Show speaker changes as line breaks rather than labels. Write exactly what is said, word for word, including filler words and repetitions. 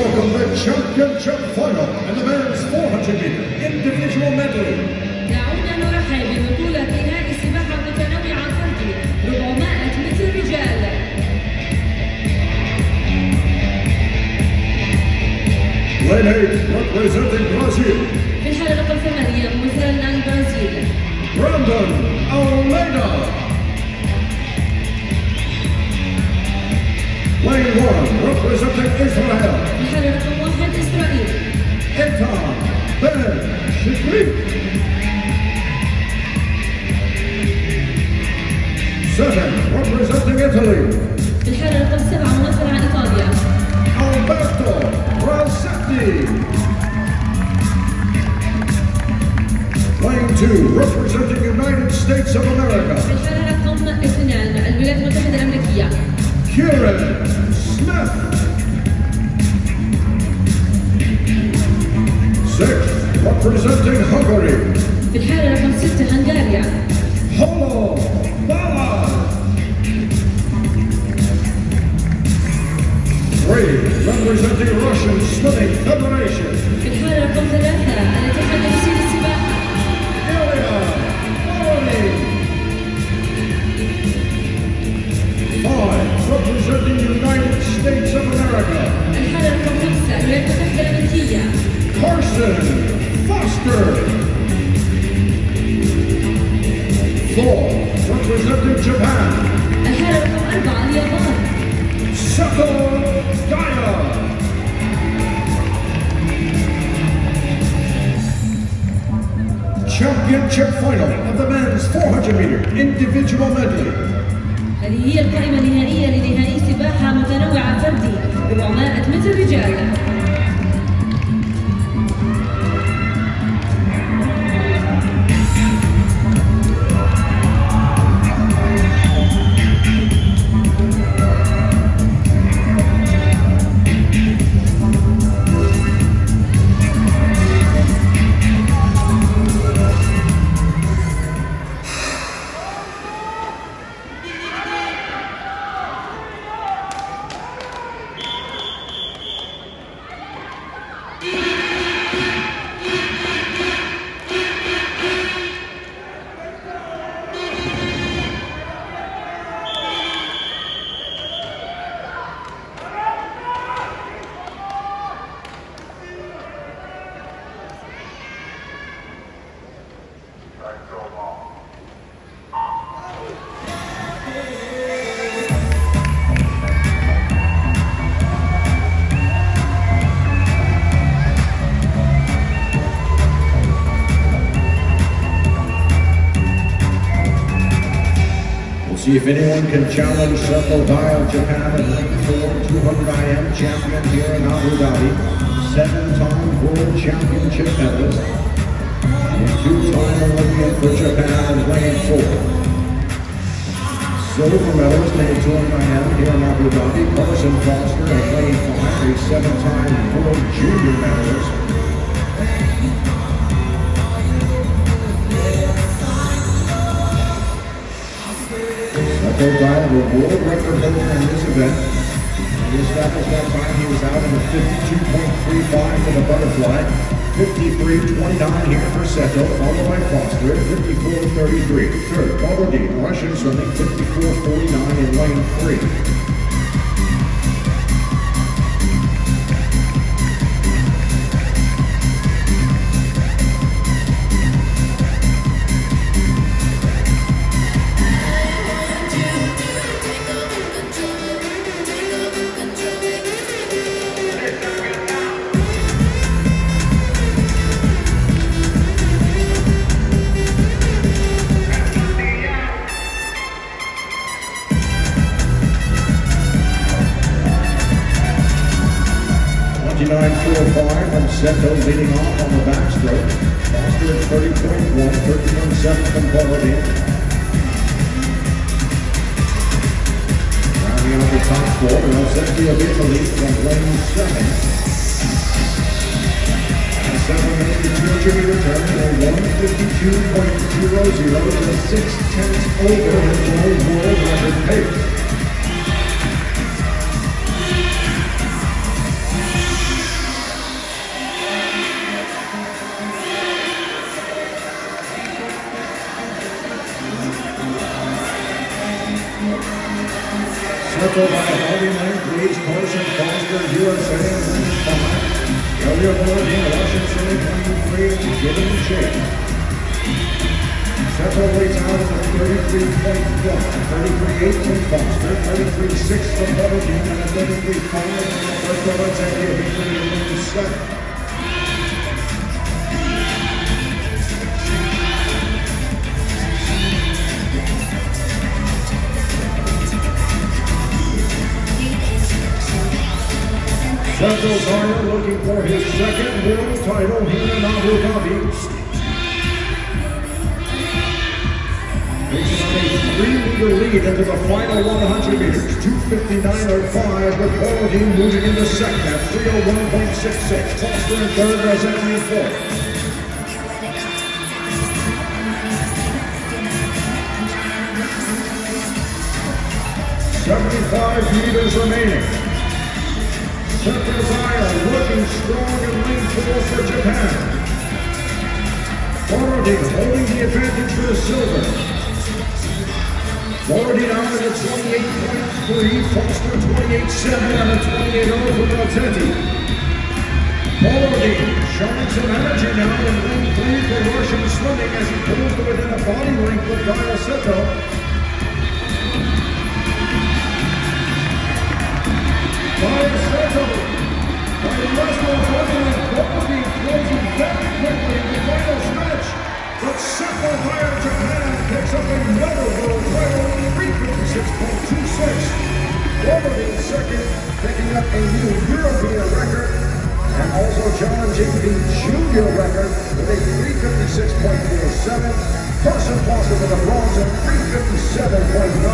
welcome the championship final in the men's four hundred meter individual medley.
دعونا نرحب ببطولة نهائي سباحة متنوعة فردي أربعمائة متر رجال.
Lane eight, representing Brazil.
في الحالة رقم ثمانية ممثلا عن البرازيل.
Brandon Almeida. Lane one, representing Israel.
في الحالة رقم واحد إسرائيل.
Etan Ben Shikri. Seven, representing Italy.
في الحالة رقم سبعة ممثل عن إيطاليا.
Alberto Rossetti. Lane two, representing United States of America.
في الحالة رقم اثنان الولايات المتحدة الأمريكية.
Kieran Smith. Six, representing Hungary.
في الحالة رقم ستة هنغاريا.
Holo Bala. Three, representing Russian Swimming Federation.
في الحالة رقم ثلاثة الاتحاد الروسي للسباحة.
Ilya Maloney. Five, representing United States of America.
الحالة رقم خمسة الولايات المتحدة الأمريكية.
Carson Foster. Four, representing Japan.
الحالة رقم أربعة اليابان.
Sato Daya. Championship final of the men's four hundred meter individual medley.
هذه هي القائمة النهائية لنهائي سباحة متنوعة فردي أربعمائة متر رجال.
See if anyone can challenge Sato Daya of Japan at lane four, two hundred I M champion here in Abu Dhabi, seven-time world championship medalist, and two-time Olympian for Japan in lane four. Silver medalist in two hundred I M here in Abu Dhabi, Carson Foster at lane five, a seven-time world junior medalist. Sato Daya, the world record holder in this event. He established that time he was out in the fifty-two point three five for the butterfly, fifty-three twenty-nine here for Seto, followed by Foster at fifty-four thirty-three. Third, Baladi, Russian swimming, fifty-four forty-nine in lane three. twenty-nine forty-five from Seto leading off on the backstroke. Foster at thirty point one, thirty-one seven from Baladi. Rounding out the top four, Rossetti of Italy from lane seven. And seven minutes to two hundred meter turn, a one fifty-two point zero zero to a six tenths over his world record pace. Seto by a body length leads Carson, Foster, U S A in lane five. Elliott Borodin, Washington in twenty-three, giving the chase. Seto leads out at a thirty-three point one, thirty-three eight from Foster, thirty-three six from Borodin, and a thirty-three five from Alberto Rodriguez, victory in lane seven. Seto Garner looking for his second world title here in Abu Dhabi. Reaching on a three-meter lead into the final one hundred meters, two fifty-nine oh five, with Borodin moving into second at three oh one point six six. Foster in third, Rossetti in fourth. seventy-five meters remaining. Seto Garner looking strong in lane four for Japan. Borodin holding the advantage for the silver. Borodin out at a twenty-eight point three, Foster twenty-eight seven, and a twenty-eight oh for Rossetti. Borodin showing some energy now in lane three for Russian swimming as he pulls to within a body length with Kyle Seto. Kyle Seto, by less than one minute, Borodin closing very quickly in the final stretch. But Seto Higher Japan picks up another world title, three fifty-six point two six. Borodin second, picking up a new European record, and also challenging the junior record with a three fifty-six point four seven. Carson Foster with a bronze at three fifty-seven point nine.